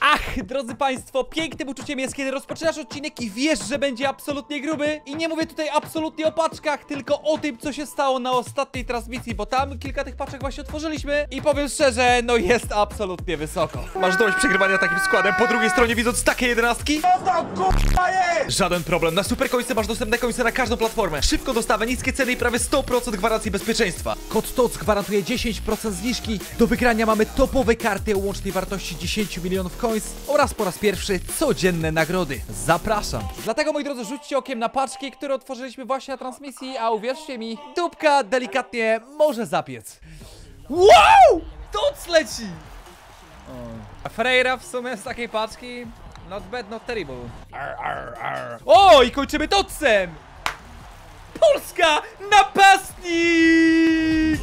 Ach, drodzy państwo, pięknym uczuciem jest, kiedy rozpoczynasz odcinek i wiesz, że będzie absolutnie gruby. I nie mówię tutaj absolutnie o paczkach, tylko o tym, co się stało na ostatniej transmisji, bo tam kilka tych paczek właśnie otworzyliśmy. I powiem szczerze, no jest absolutnie wysoko. Masz dość przegrywania takim składem, po drugiej stronie widząc takie jedenastki? Co to k***a jest? Żaden problem, na super końce masz dostępne końce na każdą platformę. Szybko dostawę, niskie ceny i prawie 100% gwarancji bezpieczeństwa. Kod TOC gwarantuje 10% zniżki. Do wygrania mamy topowe karty o łącznej wartości 10 milionów coins oraz po raz pierwszy codzienne nagrody. Zapraszam. Dlatego, moi drodzy, rzućcie okiem na paczki, które otworzyliśmy właśnie na transmisji, a uwierzcie mi, dupka delikatnie może zapiec. Wow! TOC leci! A Freira w sumie z takiej paczki not bad, not terrible. O, i kończymy TOC-em! Polska napastnik!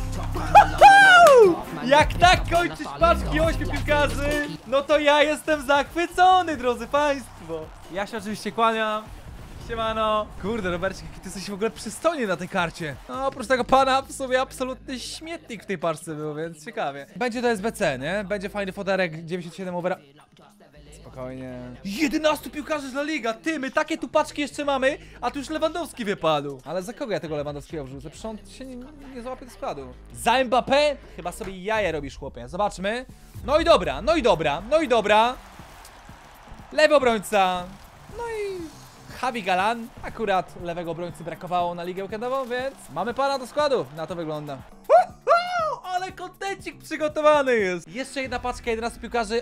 Jak tak kończyć paczki 8 piłkarzy, no to ja jestem zachwycony, drodzy państwo. Ja się oczywiście kłaniam. Siemano. Kurde, Robercik, jaki ty jesteś w ogóle przystojny na tej karcie. No, oprócz tego pana w sobie absolutny śmietnik w tej paczce był, więc ciekawie. Będzie to SBC, nie? Będzie fajny foderek 97 overa. Spokojnie. 11 piłkarzy z La Liga, ty, my takie tu paczki jeszcze mamy, a tu już Lewandowski wypadł. Ale za kogo ja tego Lewandowskiego wrzucę? Przecież on się nie złapie do składu. Za Mbappé? Chyba sobie jaja robisz, chłopie. Zobaczmy. No i dobra, no i dobra, no i dobra. Lewy obrońca. No i Javi Galan. Akurat lewego obrońcy brakowało na ligę weekendową, więc mamy pana do składu. Na to wygląda. Ale kontencik przygotowany jest. Jeszcze jedna paczka, 11 piłkarzy,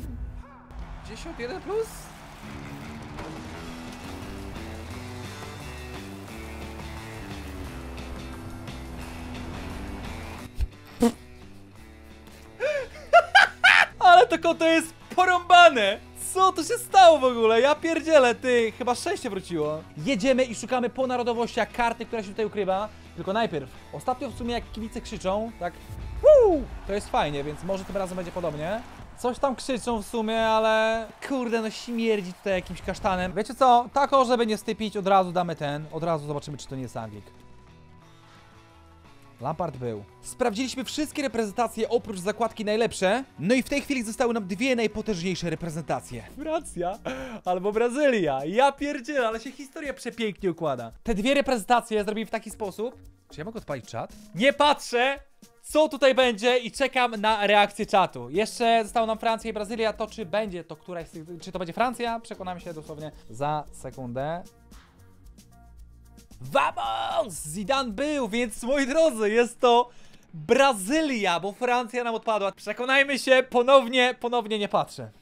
81 plus? Ale to konto jest porąbane! Co tu się stało w ogóle? Ja pierdzielę, ty! Chyba szczęście wróciło. Jedziemy i szukamy po narodowościach karty, która się tutaj ukrywa. Tylko najpierw, ostatnio w sumie jak kibice krzyczą, tak? To jest fajnie, więc może tym razem będzie podobnie. Coś tam krzyczą w sumie, ale kurde, no śmierdzi tutaj jakimś kasztanem. Wiecie co? Tako, żeby nie stypić, od razu damy ten. Od razu zobaczymy, czy to nie jest Anglik. Lampard był. Sprawdziliśmy wszystkie reprezentacje oprócz zakładki najlepsze. No i w tej chwili zostały nam dwie najpotężniejsze reprezentacje. Francja albo Brazylia. Ja pierdzielę, ale się historia przepięknie układa. Te dwie reprezentacje zrobimy w taki sposób. Czy ja mogę odpalić czat? Nie patrzę, co tutaj będzie i czekam na reakcję czatu. Jeszcze zostało nam Francja i Brazylia. To czy będzie to któraś z tych... Czy to będzie Francja? Przekonamy się dosłownie za sekundę. Vamos! Zidane był, więc moi drodzy, jest to Brazylia, bo Francja nam odpadła. Przekonajmy się, ponownie nie patrzę.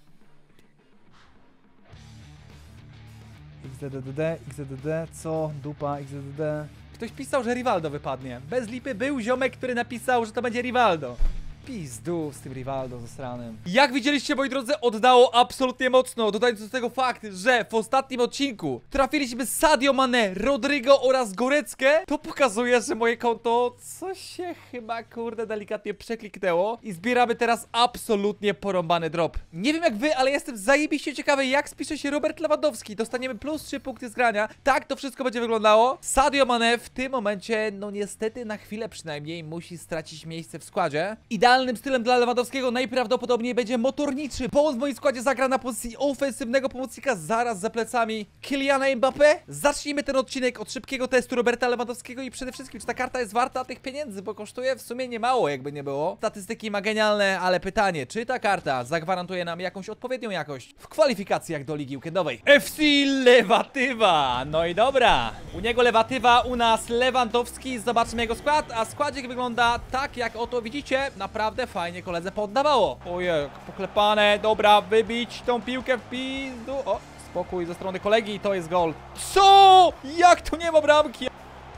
XDDD, co? Dupa, XDDD. Ktoś pisał, że Rivaldo wypadnie. Bez lipy był ziomek, który napisał, że to będzie Rivaldo. Pizdu z tym Rivaldo zasranym. Jak widzieliście, moi drodzy, oddało absolutnie mocno. Dodając do tego fakt, że w ostatnim odcinku trafiliśmy Sadio Mane, Rodrygo oraz Goreckę. To pokazuje, że moje konto coś się chyba, kurde, delikatnie przekliknęło. I zbieramy teraz absolutnie porąbany drop. Nie wiem jak wy, ale jestem zajebiście ciekawy, jak spisze się Robert Lewandowski. Dostaniemy plus 3 punkty z grania. Tak to wszystko będzie wyglądało. Sadio Mane w tym momencie, no niestety na chwilę przynajmniej, musi stracić miejsce w składzie. Idealnym stylem dla Lewandowskiego najprawdopodobniej będzie motorniczy, bo on w moim składzie zagra na pozycji ofensywnego pomocnika zaraz za plecami Kyliana Mbappé. Zacznijmy ten odcinek od szybkiego testu Roberta Lewandowskiego i przede wszystkim, czy ta karta jest warta tych pieniędzy, bo kosztuje w sumie niemało, jakby nie było. Statystyki ma genialne, ale pytanie, czy ta karta zagwarantuje nam jakąś odpowiednią jakość w kwalifikacjach do ligi weekendowej? FC Lewatywa! No i dobra, u niego Lewatywa, u nas Lewandowski. Zobaczmy jego skład, a składzik wygląda tak, jak oto widzicie. Naprawdę fajnie koledze poddawało. Ojej, poklepane, dobra, wybić tą piłkę w pizdu. O, spokój ze strony kolegi i to jest gol. Co? Jak tu nie ma bramki?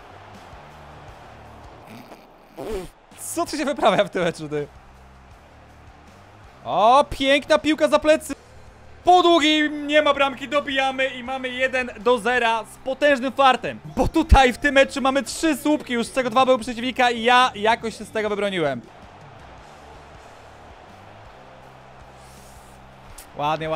Co tu się wyprawia w tym meczu, ty? O, piękna piłka za plecy. Po długim nie ma bramki, dobijamy i mamy 1-0 z potężnym fartem. Bo tutaj w tym meczu mamy 3 słupki już, z czego 2 były przeciwnika i ja jakoś się z tego wybroniłem. Ładnie.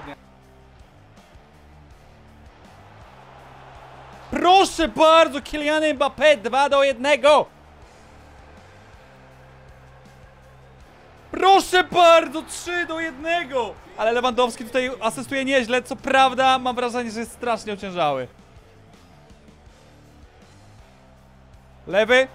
Proszę bardzo, Kylian Mbappé 2-1. Proszę bardzo, 3-1. Ale Lewandowski tutaj asystuje nieźle, co prawda mam wrażenie, że jest strasznie ociężały. Lewy.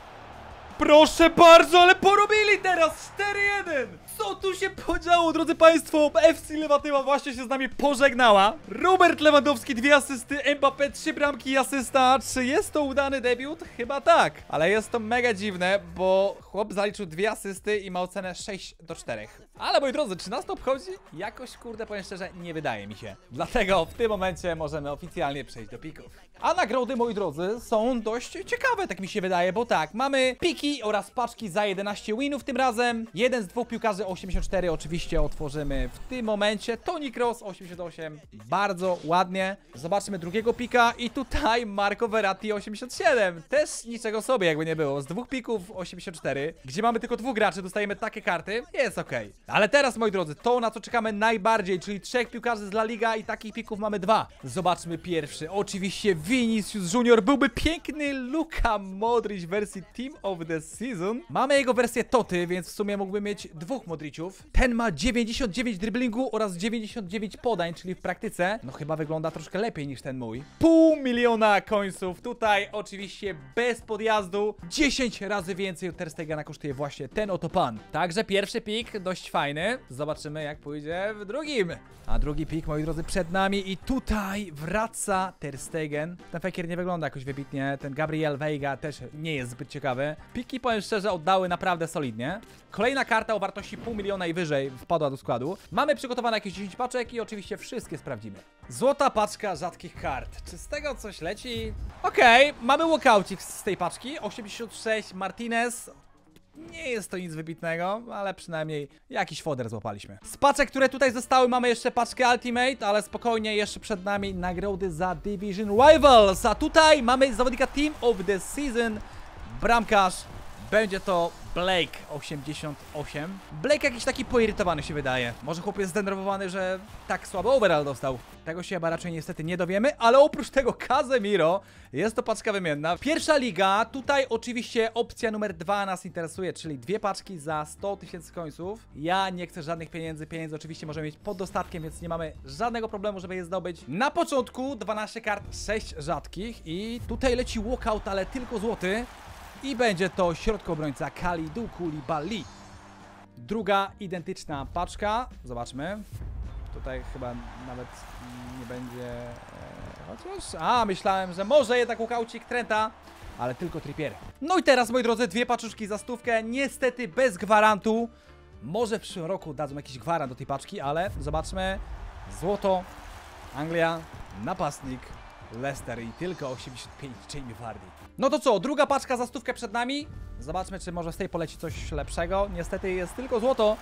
Proszę bardzo, ale porobili teraz 4-1. Co tu się podziało, drodzy państwo? FC Lewatywa właśnie się z nami pożegnała. Robert Lewandowski 2 asysty, Mbappé 3 bramki i asysta. Czy jest to udany debiut? Chyba tak. Ale jest to mega dziwne, bo chłop zaliczył 2 asysty i ma ocenę 6-4. Ale moi drodzy, czy nas to obchodzi? Jakoś, kurde, powiem szczerze, nie wydaje mi się. Dlatego w tym momencie możemy oficjalnie przejść do pików. A nagrody, moi drodzy, są dość ciekawe, tak mi się wydaje, bo tak, mamy piki oraz paczki za 11 winów tym razem. Jeden z 2 piłkarzy 84 oczywiście otworzymy w tym momencie. Toni Kroos 88, bardzo ładnie. Zobaczymy drugiego pika i tutaj Marco Verratti 87. Też niczego sobie, jakby nie było. Z 2 pików 84, gdzie mamy tylko 2 graczy, dostajemy takie karty, jest ok. Ale teraz, moi drodzy, to na co czekamy najbardziej, czyli 3 piłkarzy z La Liga i takich pików mamy 2. Zobaczmy pierwszy, oczywiście Vinicius Junior. Byłby piękny Luka Modric w wersji Team of the Season. Mamy jego wersję Toty, więc w sumie mógłby mieć 2 Modriciów. Ten ma 99 driblingu oraz 99 podań, czyli w praktyce, no chyba wygląda troszkę lepiej niż ten mój. 500 000 końców, tutaj oczywiście bez podjazdu. 10 razy więcej od Ter Stegena kosztuje właśnie ten oto pan. Także pierwszy pik dość fajny. Zobaczymy jak pójdzie w drugim. A drugi pik, moi drodzy, przed nami i tutaj wraca Ter Stegen. Ten Fekir nie wygląda jakoś wybitnie, ten Gabriel Veiga też nie jest zbyt ciekawy. Piki, powiem szczerze, oddały naprawdę solidnie. Kolejna karta o wartości 500 000 i wyżej wpadła do składu. Mamy przygotowane jakieś 10 paczek i oczywiście wszystkie sprawdzimy. Złota paczka rzadkich kart. Czy z tego coś leci? Okej, mamy walkoucik z tej paczki. 86 Martinez. Nie jest to nic wybitnego, ale przynajmniej jakiś foder złapaliśmy. Z paczek, które tutaj zostały, mamy jeszcze paczkę Ultimate, ale spokojnie, jeszcze przed nami nagrody za Division Rivals. A tutaj mamy zawodnika Team of the Season, bramkarz. Będzie to Blake 88. Blake jakiś taki poirytowany się wydaje. Może chłop jest zdenerwowany, że tak słabo overall dostał. Tego się chyba raczej niestety nie dowiemy, ale oprócz tego Casemiro jest to paczka wymienna. Pierwsza liga, tutaj oczywiście opcja numer 2 nas interesuje, czyli 2 paczki za 100 000 końców. Ja nie chcę żadnych pieniędzy, pieniędzy oczywiście możemy mieć pod dostatkiem, więc nie mamy żadnego problemu, żeby je zdobyć. Na początku 12 kart, 6 rzadkich i tutaj leci walkout, ale tylko złoty. I będzie to środkowy obrońca Kalidou Koulibaly. Druga identyczna paczka. Zobaczmy. Tutaj chyba nawet nie będzie... chociaż... A, myślałem, że może jednak łukaucik Trenta, ale tylko Trippier. No i teraz, moi drodzy, 2 paczuszki za 100. Niestety bez gwarantu. Może w przyszłym roku dadzą jakiś gwarant do tej paczki, ale zobaczmy. Złoto, Anglia, napastnik, Leicester i tylko 85 Jamie Vardy. No to co, druga paczka za 100 przed nami. Zobaczmy, czy może z tej poleci coś lepszego. Niestety jest tylko złoto.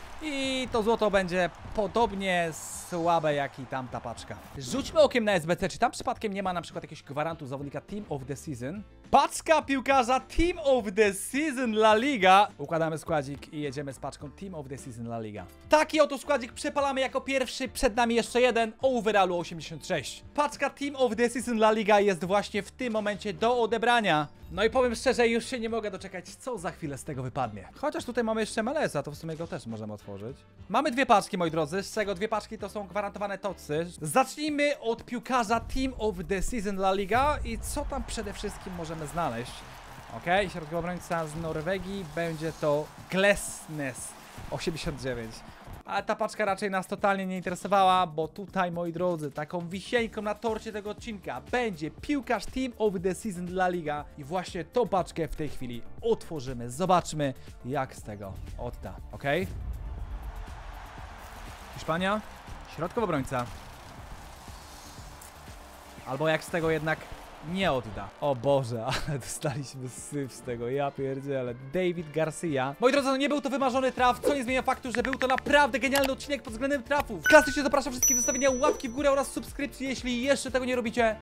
I to złoto będzie podobnie słabe jak i tamta paczka. Rzućmy okiem na SBC, czy tam przypadkiem nie ma na przykład jakiegoś gwarantu zawodnika Team of the Season. Paczka piłkarza Team of the Season La Liga. Układamy składzik i jedziemy z paczką Team of the Season La Liga. Taki oto składzik przepalamy jako pierwszy. Przed nami jeszcze jeden o overallu 86. Paczka Team of the Season La Liga jest właśnie w tym momencie do odebrania. No i powiem szczerze, już się nie mogę doczekać, co za chwilę z tego wypadnie. Chociaż tutaj mamy jeszcze MLS-a, to w sumie go też możemy otworzyć. Mamy 2 paczki, moi drodzy, z czego 2 paczki to są gwarantowane tocy. Zacznijmy od piłkarza Team of the Season La Liga i co tam przede wszystkim możemy znaleźć. Okej, środkowy obrońca z Norwegii, będzie to Glesnes 89. Ale ta paczka raczej nas totalnie nie interesowała, bo tutaj, moi drodzy, taką wisienką na torcie tego odcinka będzie piłkarz Team of the Season La Liga i właśnie tą paczkę w tej chwili otworzymy. Zobaczmy, jak z tego odda, ok? Hiszpania, środkowy obrońca. Albo jak z tego jednak nie odda. O Boże, ale dostaliśmy syf z tego, ja pierdzielę. David Garcia. Moi drodzy, no nie był to wymarzony traf, co nie zmienia faktu, że był to naprawdę genialny odcinek pod względem trafów. Klasycznie zapraszam wszystkich do zostawienia łapki w górę oraz subskrypcji, jeśli jeszcze tego nie robicie.